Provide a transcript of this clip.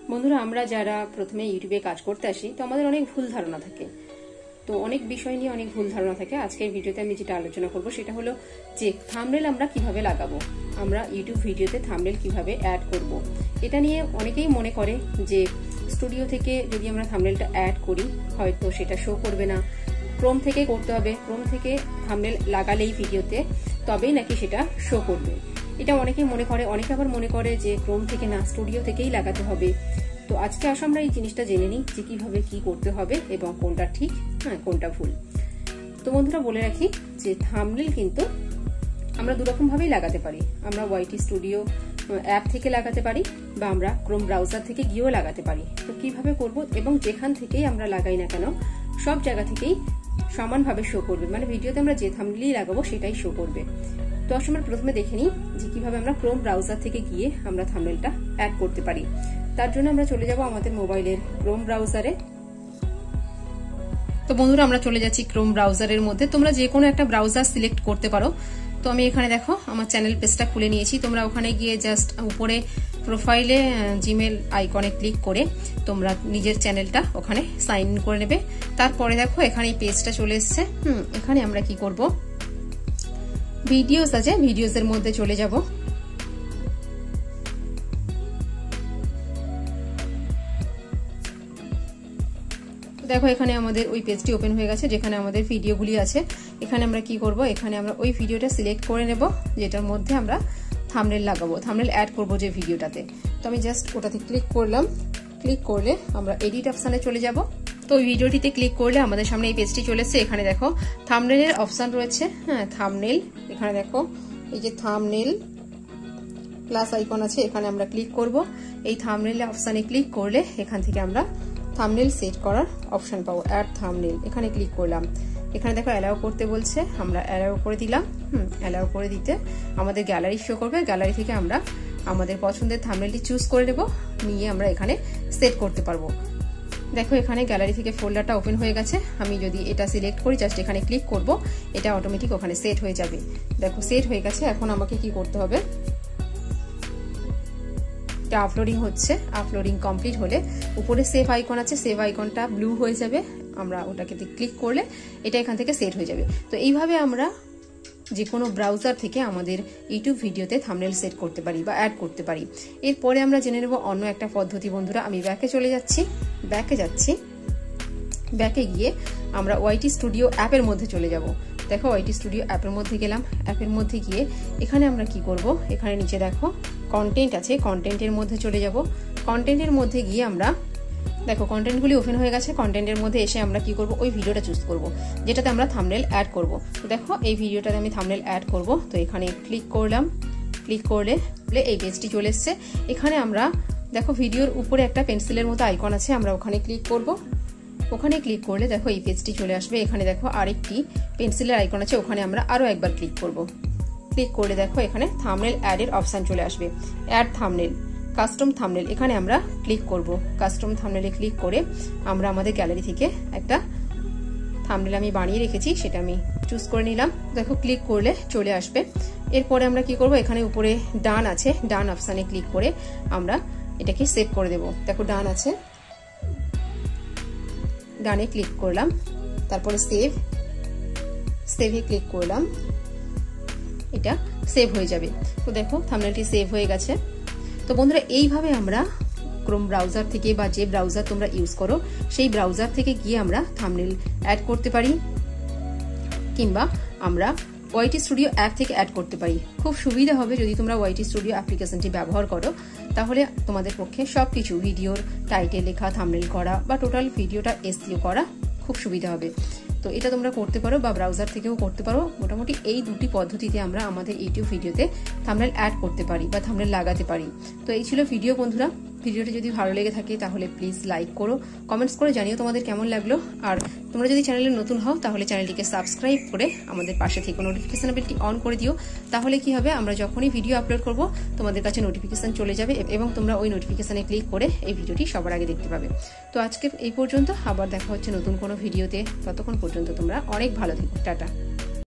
বন্ধুরা, আমরা যারা প্রথমে ইউটিউবে কাজ করতে আসি তো আমাদের অনেক ভুল ধারণা থাকে, তো অনেক বিষয় নিয়ে অনেক ভুল ধারণা থাকে। আজকের ভিডিওতে আমি যেটা আলোচনা করব সেটা হলো যে থাম্বনেল আমরা কিভাবে লাগাবো, আমরা ইউটিউব ভিডিওতে থাম্বনেল কিভাবে অ্যাড করব। এটা নিয়ে অনেকেই মনে করে যে স্টুডিও থেকে যদি আমরা থাম্বনেলটা অ্যাড করি হয়তো সেটা শো করবে না, ক্রোম থেকে করতে হবে, ক্রোম থেকে থাম্বনেল লাগালেই ভিডিওতে তবেই নাকি সেটা শো করবে। এটা অনেকেই মনে করে, অনেকে আবার মনে করে যে ক্রোম থেকে না, স্টুডিও থেকেই লাগাতে হবে। তো আজকে আসো আমরা এই জিনিসটা জেনে নিই যে কিভাবে কি করতে হবে এবং কোনটা ঠিক কোনটা ভুল। তো বন্ধুরা বলে রাখি যে থাম্বনেল কিন্তু আমরা দুরকম ভাবেই লাগাতে পারি। আমরা ওয়াইটি স্টুডিও অ্যাপ থেকে লাগাতে পারি বা আমরা ক্রোম ব্রাউজার থেকে গিয়েও লাগাতে পারি। তো কিভাবে করব এবং যেখান থেকেই আমরা লাগাই না কেন সব জায়গা থেকেই সমানভাবে শো করবে, মানে ভিডিওতে আমরা যে থাম্বনেলই লাগাবো সেটাই শো করবে। তো আসলে আমরা প্রথমে দেখে নিই যে কিভাবে আমরা ক্রোম ব্রাউজার থেকে গিয়ে আমরা থাম্বনেলটা অ্যাড করতে পারি। তার জন্য আমরা চলে যাব আমাদের মোবাইলের ক্রোম ব্রাউজারে। তো বন্ধুরা আমরা চলে যাচ্ছি ক্রোম ব্রাউজারের মধ্যে। তোমরা যে কোনো একটা ব্রাউজার সিলেক্ট করতে পারো। তো আমি এখানে দেখো আমার চ্যানেল পেজটা খুলে নিয়েছি। তোমরা ওখানে গিয়ে জাস্ট উপরে প্রোফাইলে জিমেল আইকনে ক্লিক করে তোমরা নিজের চ্যানেলটা ওখানে সাইন ইন করে নেবে। তারপরে দেখো এখানে এই পেজটা চলে এসছে। এখানে আমরা কি করব, ভিডিওস আছে, ভিডিওসের মধ্যে চলে যাব। দেখো এখানে আমাদের ওই পেজটি ওপেন হয়ে গেছে যেখানে আমাদের ভিডিওগুলি আছে। এখানে আমরা কি করব, এখানে আমরা ওই ভিডিওটা সিলেক্ট করে নেব যেটার মধ্যে আমরা থাম্বনেল লাগাবো, থাম্বনেল অ্যাড করব যে ভিডিওটাতে। তো আমি জাস্ট ওটাতে ক্লিক করলাম। ক্লিক করলে আমরা এডিট অপশানে চলে যাব। তো ওই ভিডিওটিতে ক্লিক করলে আমাদের সামনে এই পেজটি চলে এসেছে। এখানে দেখো থাম্বনেলের অপশান রয়েছে। থাম্বনেল, এখানে দেখো এই যে থাম্বনেল প্লাস আইকন আছে, এখানে আমরা ক্লিক করব। এই থাম্বনেল অপশানে ক্লিক করলে এখান থেকে আমরা থাম্বনেল সেট করার অপশন পাবো, অ্যাড থাম্বনেল। এখানে ক্লিক করলাম। এখানে দেখো অ্যালাউ করতে বলছে, আমরা অ্যালাউ করে দিলাম। অ্যালাউ করে দিতে আমাদের গ্যালারি শো করবে। গ্যালারি থেকে আমরা আমাদের পছন্দের থাম্বনেলটি চুজ করে নেব, নিয়ে আমরা এখানে সেট করতে পারবো। দেখো এখানে গ্যালারি থেকে ফোল্ডারটা ওপেন হয়ে গেছে। আমি যদি এটা সিলেক্ট করি, জাস্ট এখানে ক্লিক করব, এটা অটোমেটিক ওখানে সেট হয়ে যাবে। দেখো সেট হয়ে গেছে। এখন আমাকে কি করতে হবে, আপলোডিং হচ্ছে, আপলোডিং কমপ্লিট হলে উপরে সেভ আইকন আছে, সেভ আইকনটা ব্লু হয়ে যাবে। আমরা ওটাকে ক্লিক করলে এটা এখান থেকে সেট হয়ে যাবে। তো এইভাবে আমরা যে কোনো ব্রাউজার থেকে আমাদের ইউটিউব ভিডিওতে থাম্বনেল সেট করতে পারি বা অ্যাড করতে পারি। এরপরে আমরা জেনে নেব অন্য একটা পদ্ধতি। বন্ধুরা আমি ব্যাকে চলে যাচ্ছি, ব্যাকে গিয়ে আমরা ওয়াইটি স্টুডিও অ্যাপের মধ্যে চলে যাব। দেখো ওয়াইটি স্টুডিও অ্যাপের মধ্যে গেলাম। অ্যাপের মধ্যে গিয়ে এখানে আমরা কি করব, এখানে নিচে দেখো কন্টেন্ট আছে, কন্টেন্টের মধ্যে চলে যাব। কন্টেন্টের মধ্যে গিয়ে আমরা দেখো কন্টেন্টগুলি ওপেন হয়ে গেছে। কন্টেন্টের মধ্যে এসে আমরা কি করব, ওই ভিডিওটা চুজ করব যেটাতে আমরা থাম্বনেল অ্যাড করব। তো দেখো এই ভিডিওটাতে আমি থাম্বনেল অ্যাড করব। তো এখানে ক্লিক করলাম। ক্লিক করলে এই পেজটি চলে এসছে। এখানে আমরা দেখো ভিডিওর উপরে একটা পেন্সিলের মতো আইকন আছে, আমরা ওখানে ক্লিক করব। ওখানে ক্লিক করলে দেখো এই পেজটি চলে আসবে। এখানে দেখো আরেকটি পেন্সিলের আইকন আছে, ওখানে আমরা আরো একবার ক্লিক করব। ক্লিক করলে দেখো এখানে থাম্বনেল অ্যাড এর অপশন চলে আসবে, অ্যাড থাম্বনেল, কাস্টম থাম্বনেল। এখানে আমরা ক্লিক করব। কাস্টম থাম্বনেলে ক্লিক করে আমরা আমাদের গ্যালারি থেকে একটা থাম্বনেল আমি বানিয়ে রেখেছি সেটা আমি চুজ করে নিলাম। দেখো ক্লিক করলে চলে আসবে। এরপরে আমরা কি করব, এখানে উপরে ডান আছে, ডান অপশানে ক্লিক করে আমরা এটাকে সেভ করে দেব। দেখো ডান আছে, ডানে ক্লিক করলাম, তারপরে সেভে ক্লিক করলাম, এটা সেভ হয়ে যাবে। তো দেখো থাম্বনেলটি সেভ হয়ে গেছে। তো বন্ধুরা এইভাবে আমরা ক্রোম ব্রাউজার থেকে বা যে ব্রাউজার তোমরা ইউজ করো সেই ব্রাউজার থেকে গিয়ে আমরা থাম্বনেল অ্যাড করতে পারি, কিংবা আমরা ওয়াইটি স্টুডিও অ্যাপ থেকে অ্যাড করতে পারি। খুব সুবিধা হবে যদি তোমরা ওয়াইটি স্টুডিও অ্যাপ্লিকেশনটি ব্যবহার করো, তাহলে তোমাদের পক্ষে সবকিছু ভিডিওর টাইটেল লেখা, থাম্বনেল করা বা টোটাল ভিডিওটা এসইও করা খুব সুবিধা হবে। তো এটা তোমরা করতে পারো বা ব্রাউজার থেকেও করতে পারো। মোটামুটি এই দুটি পদ্ধতিতে আমরা আমাদের ইউটিউব ভিডিওতে থাম্বনেল অ্যাড করতে পারি বা থাম্বনেল লাগাতে পারি। তো এই ছিল ভিডিও বন্ধুরা। ভিডিওটি যদি ভালো লেগে থাকে তাহলে প্লিজ লাইক করো, কমেন্টস করে জানিও তোমাদের কেমন লাগলো। আর তোমরা যদি চ্যানেলে নতুন হও তাহলে চ্যানেলটিকে সাবস্ক্রাইব করে আমাদের পাশে থেকে নোটিফিকেশন বেলটি অন করে দিও। তাহলে কি হবে, আমরা যখনই ভিডিও আপলোড করব তোমাদের কাছে নোটিফিকেশন চলে যাবে এবং তোমরা ওই নোটিফিকেশনে ক্লিক করে এই ভিডিওটি সবার আগে দেখতে পাবে। তো আজকে এই পর্যন্ত, আবার দেখা হচ্ছে নতুন কোনো ভিডিওতে। ততক্ষণ পর্যন্ত তোমরা অনেক ভালো থেকো। টাটা।